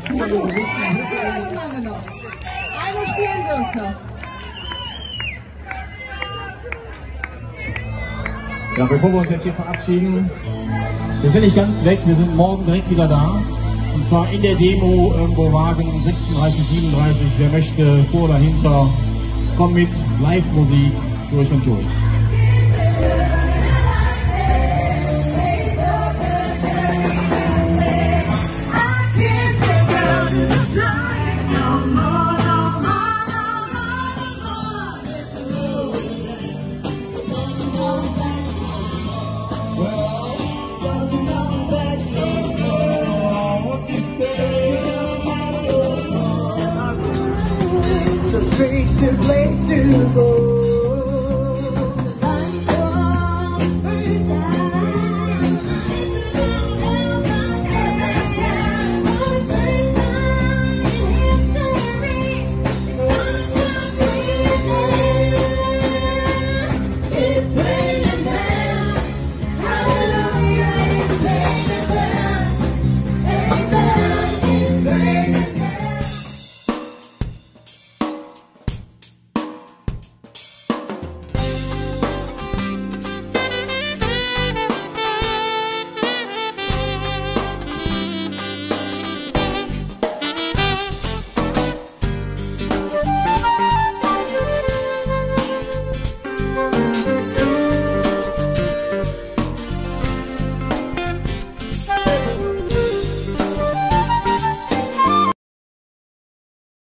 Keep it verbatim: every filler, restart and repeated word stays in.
Eine haben wir noch. Eine spielen sie uns noch. Ja, bevor wir uns jetzt hier verabschieden, wir sind nicht ganz weg, wir sind morgen direkt wieder da. Und zwar in der Demo, irgendwo Wagen sechsunddreißig, siebenunddreißig. Wer möchte, vor oder hinter, kommt mit, Live-Musik durch und durch. Place to go.